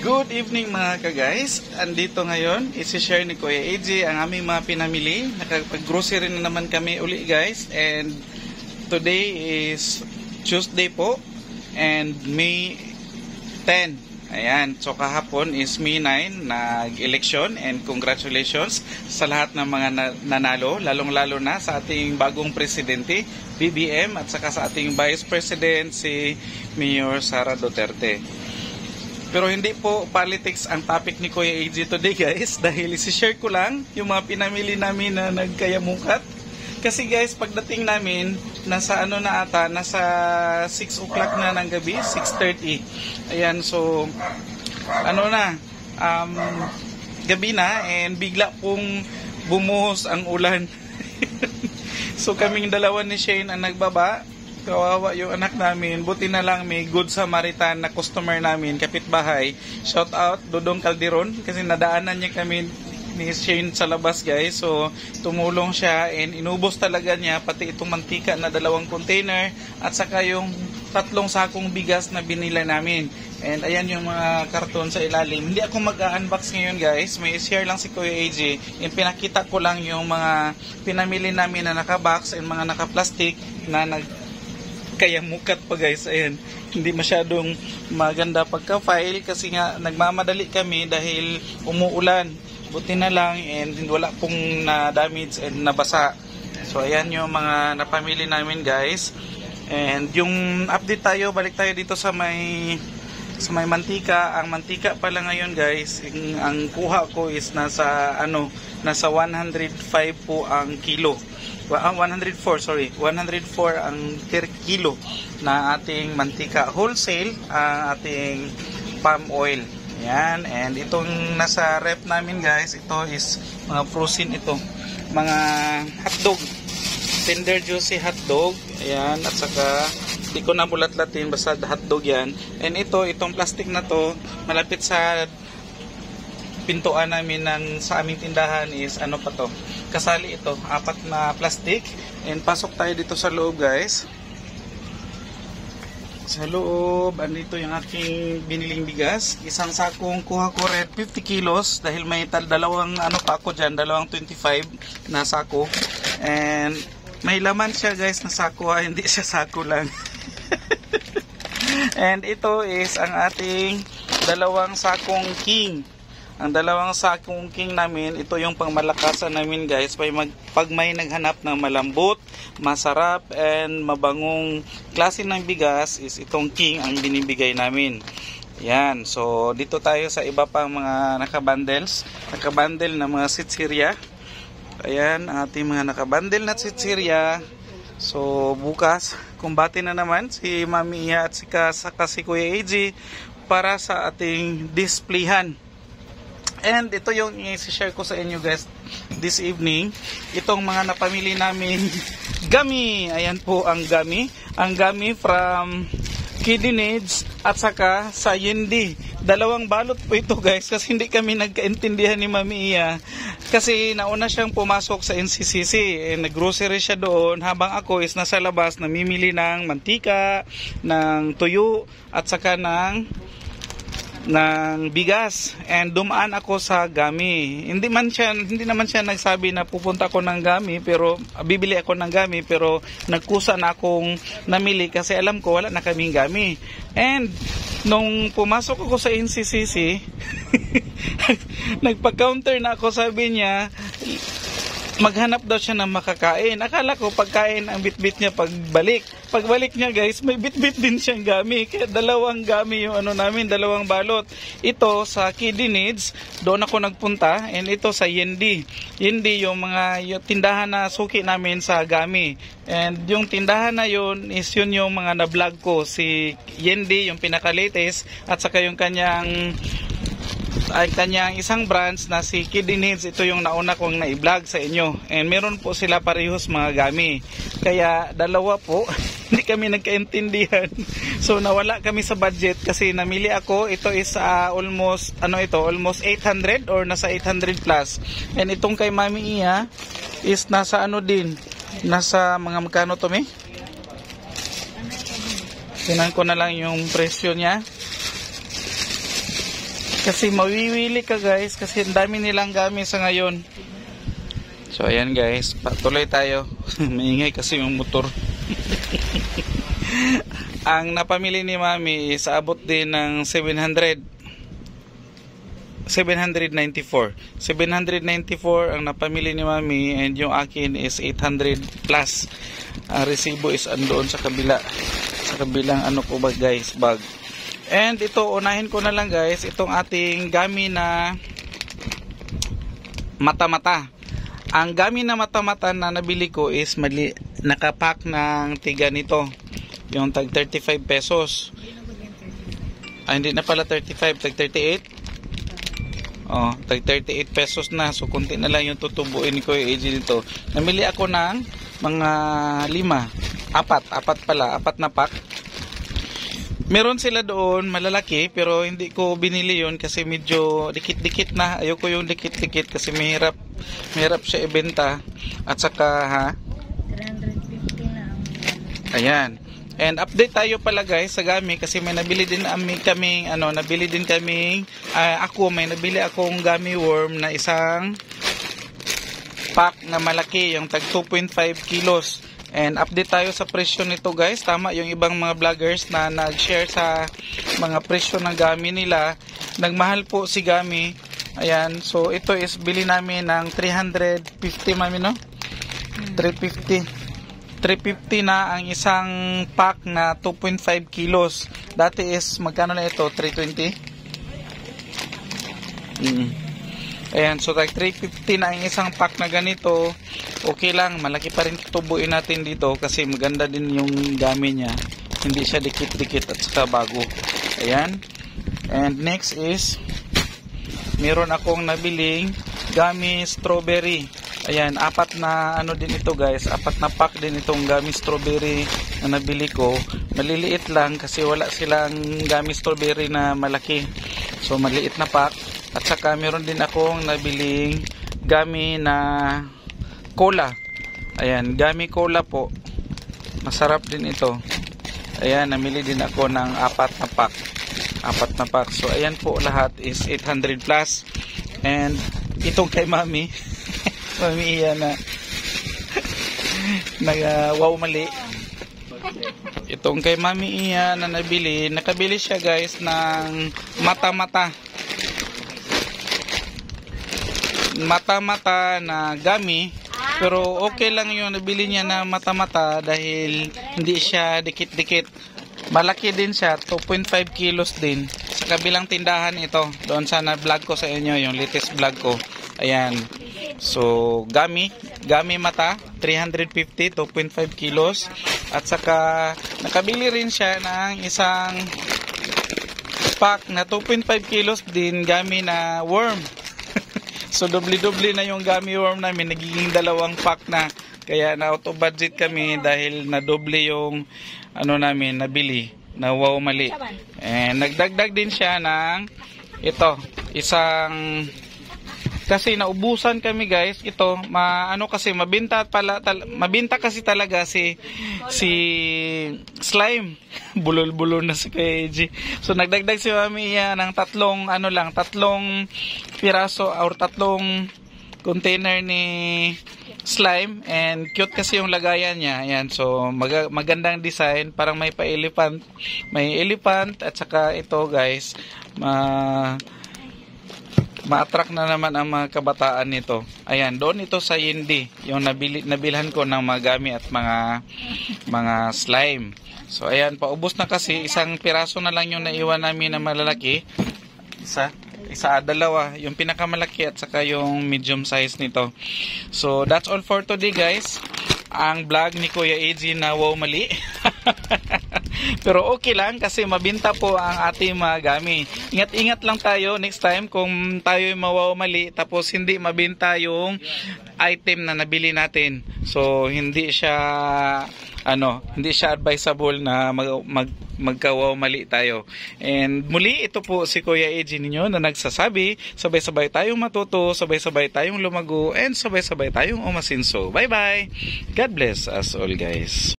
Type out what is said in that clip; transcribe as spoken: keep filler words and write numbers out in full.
Good evening mga ka-guys. Andito ngayon, isi-share ni Kuya A J ang aming mga pinamili. Nakapag-grocery na naman kami uli guys. And today is Tuesday po. And May ten. Ayan. So kahapon is May nine, nag-election. And congratulations sa lahat ng mga nanalo. Lalong-lalo na sa ating bagong presidente, B B M. At saka sa ating Vice President, si Mayor Sara Duterte. Pero hindi po politics ang topic ni Kuya A J today guys, dahil isi-share ko lang yung mga pinamili namin na nagkayamukat. Kasi guys, pagdating namin, nasa ano na ata, nasa six o'clock na ng gabi, six thirty. Ayan, so ano na, um, gabi na, and bigla pong bumuhos ang ulan. So kaming dalawa ni Shane ang nagbaba. Kawawa yung anak namin. Buti na lang may good Samaritan na customer namin, kapitbahay. Shout out Dodong Calderon, kasi nadaanan niya kami ni Shane sa labas guys. So tumulong siya and inubos talaga niya pati itong mantika na dalawang container at saka yung tatlong sakong bigas na binila namin. And ayan yung mga karton sa ilalim. Hindi ako mag-unbox ngayon guys. May share lang si Kuya A J. And pinakita ko lang yung mga pinamili namin na naka-box and mga naka-plastic na nag kaya mukat pa guys. Ayan, hindi masyadong maganda pagka-file kasi nga nagmamadali kami dahil umuulan. Buti na lang and wala pong na-damage and nabasa. So ayan yung mga napamili namin guys. And yung update tayo, balik tayo dito sa may sa may mantika. Ang mantika pala ngayon guys, ang, ang kuha ko is nasa ano, nasa one hundred five po ang kilo. one hundred four, sorry. one hundred four ang per kilo na ating mantika. Wholesale ang ating palm oil. Yan. And itong nasa rep namin guys, ito is mga frozen ito. Mga hotdog. Tender juicy hotdog. Ayan. At saka, di ko na bulat-latin, basta hotdog yan. And ito, itong plastic na to, malapit sa pintuan namin ng sa aming tindahan is ano pa to, kasali ito, apat na plastic. And pasok tayo dito sa loob guys. Sa loob, andito yung aking biniling bigas. Isang sakong kuha ko red, fifty kilos, dahil may tal dalawang ano pa ako dyan, dalawang twenty-five na sako. And may laman siya guys na sako, ha? Hindi siya sako lang. And ito is ang ating dalawang sakong king. Ang dalawang sakong king namin, ito yung pangmalakasan namin guys. Pag, mag, pag may naghanap ng malambot, masarap, and mabangong klase ng bigas, is itong king ang binibigay namin. Yan. So, dito tayo sa iba pang mga nakabundles. Nakabundle na mga sitsirya. Ayan, ang ating mga nakabundle na sitsirya. So, bukas, kumbati na naman si Mami Iya at si, saka si Kuya A J para sa ating displayhan. And ito yung i-share ko sa inyo guys this evening. Itong mga napamili namin gummy. Ayan po ang gummy. Ang gummy from Kidney Needs at saka sa Yendi. Dalawang balot po ito guys kasi hindi kami nagkaintindihan ni Mami Iya. Kasi nauna siyang pumasok sa N C C C. Eh, nag-grocery siya doon habang ako is nasa labas namimili ng mantika, ng tuyo at saka ng ng bigas, and dumaan ako sa gami. Hindi man siya, hindi naman siya nagsabi na pupunta ako ng gami, pero bibili ako ng gami, pero nagkusa na akong namili kasi alam ko wala na kaming gami. And nung pumasok ako sa N C C C, nagpa-counter na ako, sabi niya maghanap daw siya ng makakain. Akala ko pagkain ang bitbit niya pagbalik. Pagbalik niya guys, may bitbit din siyang gami. Kaya dalawang gami yung ano namin, dalawang balot. Ito sa Kidney Needs, doon ako nagpunta. And ito sa Yendi. Yendi yung mga yung tindahan na suki namin sa gami. And yung tindahan na yun is yun yung mga na-vlog ko. Si Yendi yung pinaka-latest at saka yung kanyang ay kanyang isang branch na si Kidney Needs. Ito yung nauna kong na-vlog sa inyo. And meron po sila parehos mga gami. Kaya dalawa po, hindi kami nagkaintindihan. So nawala kami sa budget kasi namili ako. Ito is uh, almost, ano ito, almost eight hundred or nasa eight hundred plus. And itong kay Mami Iya is nasa ano din, nasa mga magkano to me? Tinan ko na lang yung presyo niya. Kasi mawiwili ka guys, kasi ang dami nilang gamit sa ngayon. So ayan guys, patuloy tayo. Maingay kasi yung motor. Ang napamili ni Mami is abot din ng seven hundred. seven ninety-four. seven ninety-four ang napamili ni Mami, and yung akin is eight hundred plus. Ang resibo is andoon sa kabila. Sa kabilang ano ko ba guys, bag. And ito, unahin ko na lang guys, itong ating gami na mata-mata. Ang gami na mata-mata na nabili ko is mali, nakapack ng tiga nito. Yung tag thirty-five pesos. Ah, hindi na pala thirty-five, tag thirty-eight. Oh, tag thirty-eight pesos na. So, kunti na lang yung tutubuin ko yung A G dito. Namili ako ng mga lima. Apat, apat pala, apat na pack. Meron sila doon malalaki, pero hindi ko binili yon kasi medyo dikit-dikit na. Ayoko yung dikit-dikit kasi mahirap, mahirap siya ibenta. At saka ha, three fifty na. Ayan. And update tayo pala guys sa gami kasi may nabili din kami kaming ano, nabili din kaming uh, ako may nabili akong gummy worm na isang pack na malaki, yung tag two point five kilos. And update tayo sa presyo nito guys. Tama yung ibang mga vloggers na nag-share sa mga presyo ng gami nila. Nagmahal po si gami. Ayan. So ito is bili namin ng three fifty mami, no? three fifty. three fifty na ang isang pack na two point five kilos. Dati is magkano na ito? three twenty? Mm. Ayan. So like three fifty na ang isang pack na ganito. Okay lang, malaki pa rin tubuin natin dito kasi maganda din yung gami niya. Hindi siya dikit-dikit at saka bago. Ayan. And next is meron akong nabiling gummy strawberry. Ayan, apat na ano din ito guys. Apat na pack din itong gummy strawberry na nabili ko. Maliliit lang kasi wala silang gummy strawberry na malaki. So maliit na pack. At saka meron din akong nabiling gummy na cola. Ayan, gummy cola po. Masarap din ito. Ayan, namili din ako ng apat na pack. Apat na pack. So, ayan po lahat is eight hundred plus. And itong kay Mami. Mami iyan na nag uh, wow mali. Itong kay Mami iyan na nabili. Nakabili siya guys ng mata-mata. Mata-mata na gummy. Pero okay lang yung nabili niya na mata-mata dahil hindi siya dikit-dikit. Malaki din siya, two point five kilos din. Sa kabilang tindahan ito, doon sa na-vlog ko sa inyo, yung latest vlog ko. Ayan. So, gummy, gummy mata, three fifty, two point five kilos. At saka, nakabili rin siya ng isang pack na two point five kilos din, gummy na worm. So, doble-doble na yung gummy worm namin. Nagiging dalawang pack na. Kaya na-out of budget kami dahil na-doble yung ano namin, nabili. Na wow mali. And nagdagdag din siya ng ito, isang kasi naubusan kami guys. Ito, ma, ano kasi, mabinta, pala, tal, mabinta kasi talaga si, si slime. Bulol-bulol na si Kuya A J. So, nagdagdag si Mami yan ng tatlong, ano lang, tatlong piraso or tatlong container ni slime. And cute kasi yung lagayan niya. Ayan, so, mag magandang design. Parang may pa-elephant. May elephant at saka ito guys, ma... ma-attract na naman ang mga kabataan nito. Ayan, doon ito sa Yindi, yung nabili, nabilhan ko ng mga gami at mga mga slime. So ayan, paubos na kasi, isang piraso na lang yung naiwan namin na malalaki. Isa, isa dalawa, yung pinakamalaki at saka yung medium size nito. So that's all for today guys. Ang vlog ni Kuya A J na wow mali. Pero okay lang kasi mabinta po ang ating mga gami. Ingat-ingat lang tayo next time kung tayo mawaw mali tapos hindi mabinta yung item na nabili natin. So hindi siya ano, hindi siya advisable na mag, mag magkawaw mali tayo. And muli ito po si Kuya A J ninyo na nagsasabi, sabay-sabay tayong matuto, sabay-sabay tayong lumago, and sabay-sabay tayong umasinso. Bye bye. God bless us all guys.